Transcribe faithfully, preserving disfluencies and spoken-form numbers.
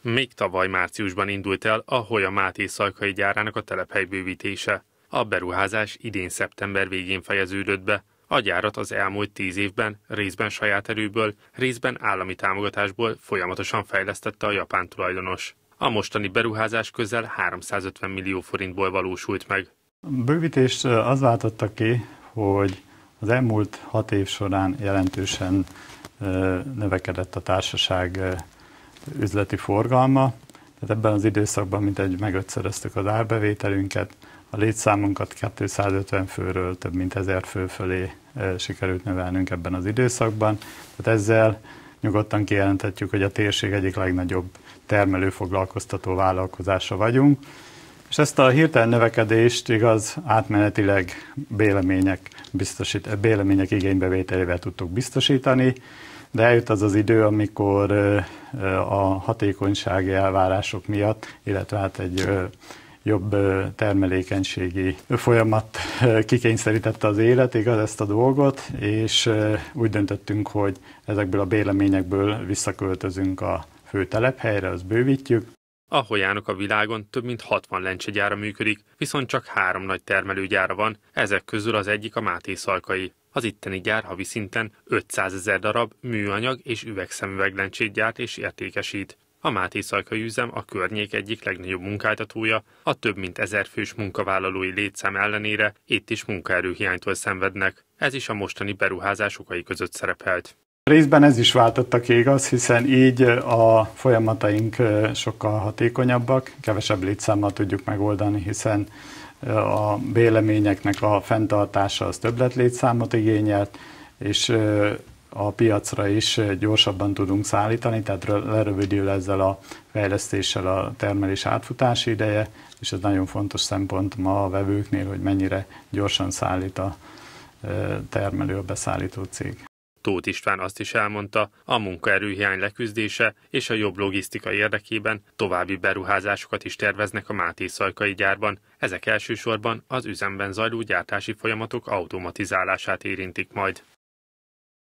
Még tavaly márciusban indult el a Hoya Máté Szalkai gyárának a telephely bővítése. A beruházás idén szeptember végén fejeződött be. A gyárat az elmúlt tíz évben részben saját erőből, részben állami támogatásból folyamatosan fejlesztette a japán tulajdonos. A mostani beruházás közel háromszázötven millió forintból valósult meg. A bővítést az váltotta ki, hogy az elmúlt hat év során jelentősen növekedett a társaság üzleti forgalma. Tehát ebben az időszakban mintegy megötszöröztük az árbevételünket, a létszámunkat kétszázötven főről több mint ezer fő fölé sikerült növelnünk ebben az időszakban. Tehát ezzel nyugodtan kijelenthetjük, hogy a térség egyik legnagyobb termelőfoglalkoztató vállalkozása vagyunk. És ezt a hirtelen növekedést igaz átmenetileg bélemények, biztosít, bélemények igénybevételével tudtuk biztosítani, de eljött az az idő, amikor a hatékonysági elvárások miatt, illetve hát egy jobb termelékenységi folyamat kikényszerítette az élet, igaz, ezt a dolgot, és úgy döntöttünk, hogy ezekből a béleményekből visszaköltözünk a fő telephelyre, azt bővítjük. A Hoyának a világon több mint hatvan lencsegyára működik, viszont csak három nagy termelőgyára van, ezek közül az egyik a Máté Szalkai. Az itteni gyár havi szinten ötszázezer darab műanyag és üvegszemüveg lencsét gyárt és értékesít. A Máté Szalkai üzem a környék egyik legnagyobb munkáltatója, a több mint ezer fős munkavállalói létszám ellenére itt is munkaerőhiánytól szenvednek. Ez is a mostani beruházás okai között szerepelt. Részben ez is váltotta ki, igaz, hiszen így a folyamataink sokkal hatékonyabbak, kevesebb létszámmal tudjuk megoldani, hiszen a béleményeknek a fenntartása az többlet létszámot igényelt, és a piacra is gyorsabban tudunk szállítani, tehát lerövidül ezzel a fejlesztéssel a termelés átfutási ideje, és ez nagyon fontos szempont ma a vevőknél, hogy mennyire gyorsan szállít a termelő, a beszállító cég. Tóth István azt is elmondta, a munkaerőhiány leküzdése és a jobb logisztika érdekében további beruházásokat is terveznek a Máté Szalkai gyárban. Ezek elsősorban az üzemben zajló gyártási folyamatok automatizálását érintik majd.